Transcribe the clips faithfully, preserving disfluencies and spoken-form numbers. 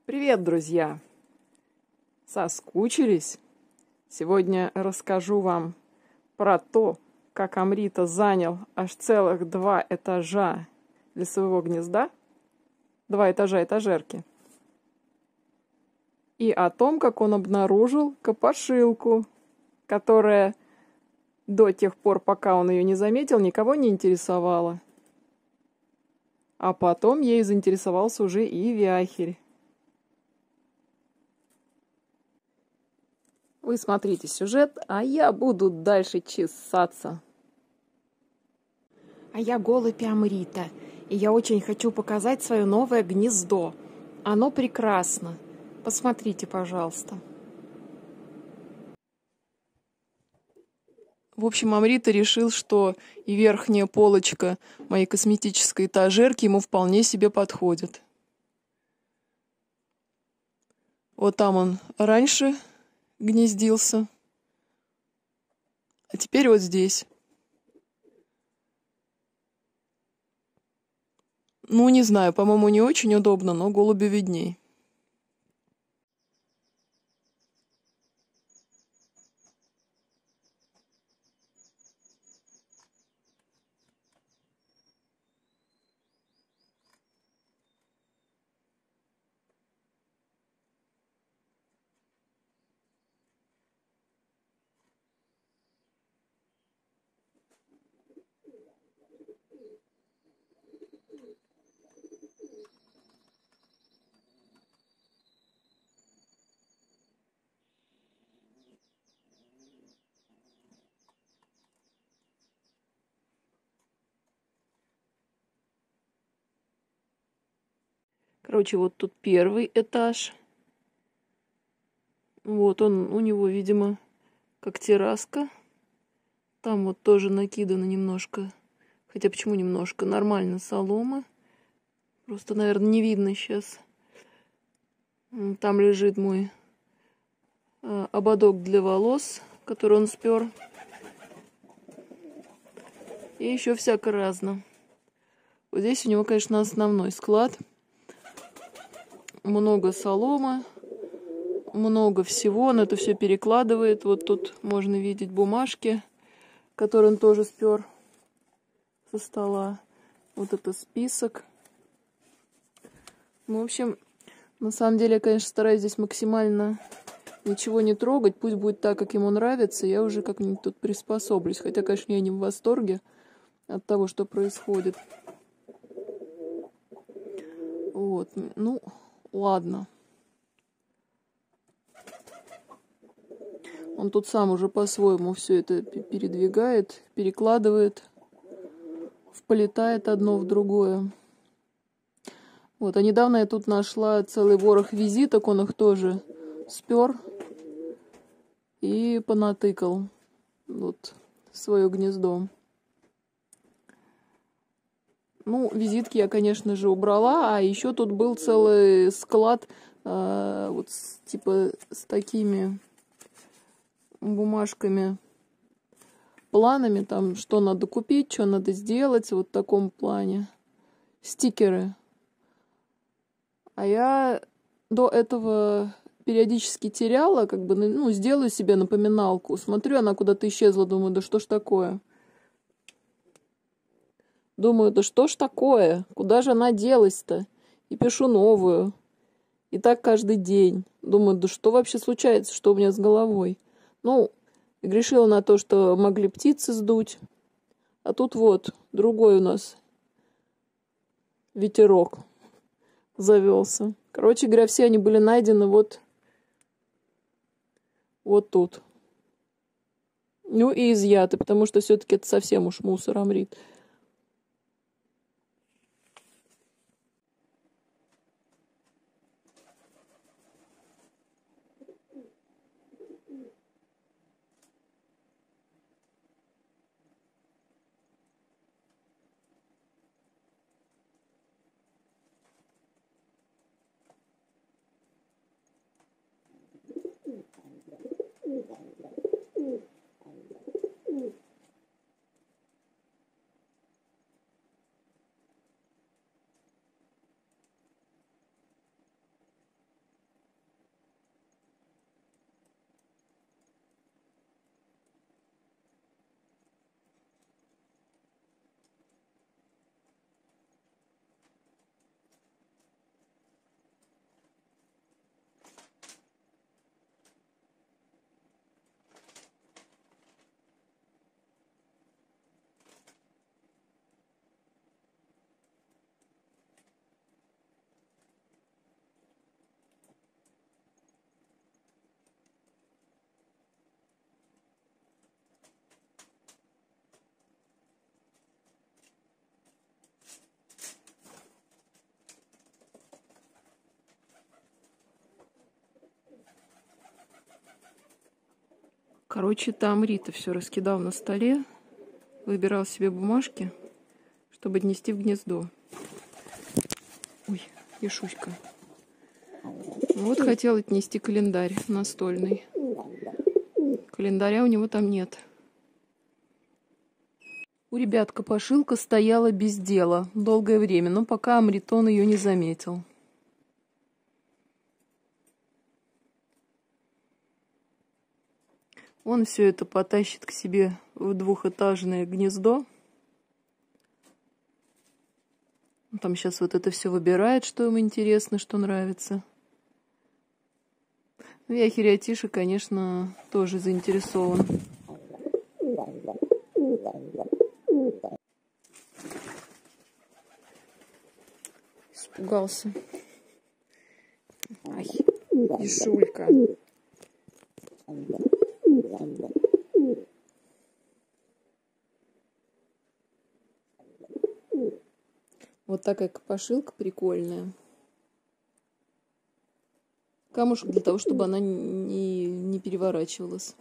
Привет, друзья! Соскучились? Сегодня расскажу вам про то, как Амрита занял аж целых два этажа для своего гнезда, два этажа этажерки, и о том, как он обнаружил копошилку, которая до тех пор, пока он ее не заметил, никого не интересовала. А потом ей заинтересовался уже и вяхерь. Вы смотрите сюжет, а я буду дальше чесаться. А я голубь Амрита, и я очень хочу показать свое новое гнездо. Оно прекрасно. Посмотрите, пожалуйста. В общем, Амрита решил, что и верхняя полочка моей косметической этажерки ему вполне себе подходит. Вот там он раньше гнездился, а теперь вот здесь. Ну, не знаю, по-моему, не очень удобно, но голубю видней. Короче, вот тут первый этаж. Вот он, у него, видимо, как терраска. Там вот тоже накидано немножко. Хотя почему немножко? Нормально солома. Просто, наверное, не видно сейчас. Там лежит мой э, ободок для волос, который он спер. И еще всяко разно. Вот здесь у него, конечно, основной склад. Много соломы, много всего. Он это все перекладывает. Вот тут можно видеть бумажки, которые он тоже спер со стола. Вот это список. Ну, в общем, на самом деле я, конечно, стараюсь здесь максимально ничего не трогать. Пусть будет так, как ему нравится. Я уже как-нибудь тут приспособлюсь. Хотя, конечно, я не в восторге от того, что происходит. Вот, ну, ладно. Он тут сам уже по-своему все это передвигает, перекладывает, вплетает одно в другое. Вот, а недавно я тут нашла целый ворох визиток, он их тоже спер и понатыкал вот в свое гнездо. Ну, визитки я, конечно же, убрала, а еще тут был целый склад э, вот с, типа с такими бумажками, планами, там, что надо купить, что надо сделать, вот в таком плане. Стикеры. А я до этого периодически теряла, как бы, ну, сделаю себе напоминалку. Смотрю, она куда-то исчезла, думаю, да что ж такое? Думаю, да что ж такое? Куда же она делась-то? И пишу новую. И так каждый день. Думаю, да что вообще случается, что у меня с головой? Ну, грешила на то, что могли птицы сдуть. А тут вот, другой у нас ветерок завелся. Короче говоря, все они были найдены вот, вот тут. Ну и изъяты, потому что все-таки это совсем уж мусор, Амрит. Короче, там Рита все раскидал на столе, выбирал себе бумажки, чтобы отнести в гнездо. Ой, Ешуська. Вот хотел отнести календарь настольный. Календаря у него там нет. У ребят копошилка стояла без дела долгое время, но пока Амритон ее не заметил. Он все это потащит к себе в двухэтажное гнездо. Он там сейчас вот это все выбирает, что ему интересно, что нравится. Вяхерь Атиша, конечно, тоже заинтересован. Испугался. Ай, Ешулька. Вот такая копошилка прикольная. Камушек для того, чтобы она не, не переворачивалась.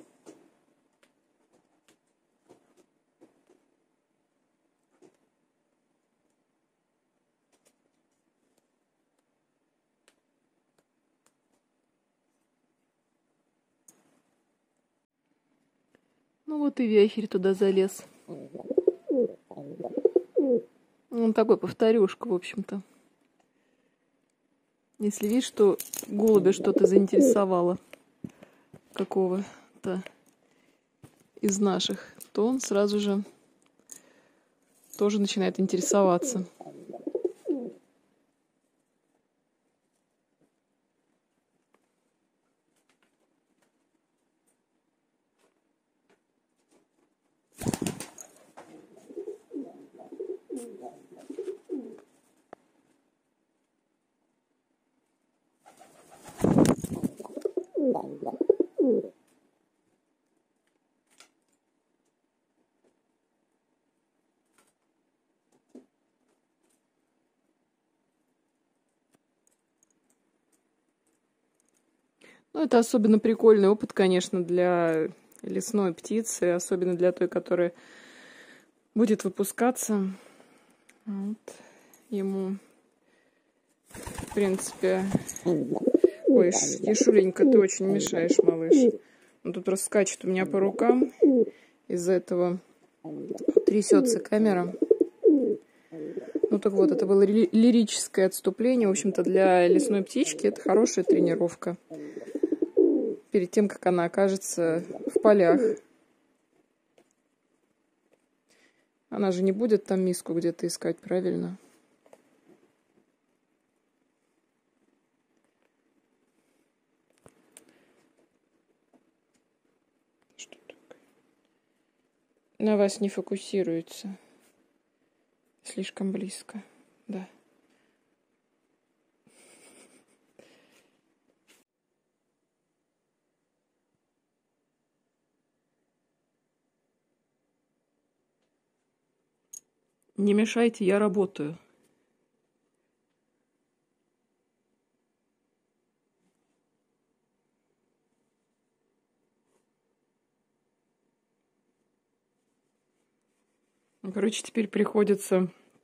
Ну вот и вяхерь туда залез. Он такой повторюшка, в общем-то. Если видишь, что голубя что-то заинтересовало какого-то из наших, то он сразу же тоже начинает интересоваться. Ну, это особенно прикольный опыт, конечно, для лесной птицы, особенно для той, которая будет выпускаться. Вот. Ему, в принципе... Ой, Ешуленька, ты очень мешаешь, малыш. Он тут просто скачет у меня по рукам. Из-за этого трясется камера. Ну так вот, это было ли лирическое отступление. В общем-то, для лесной птички это хорошая тренировка. Перед тем, как она окажется в полях. Она же не будет там миску где-то искать, правильно? Что такое? На вас не фокусируется. Слишком близко, да. Не мешайте, я работаю. Короче, теперь приходится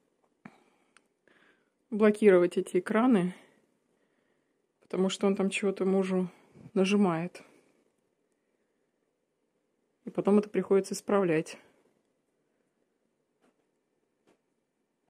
блокировать эти экраны, потому что он там чего-то мужу нажимает. И потом это приходится исправлять.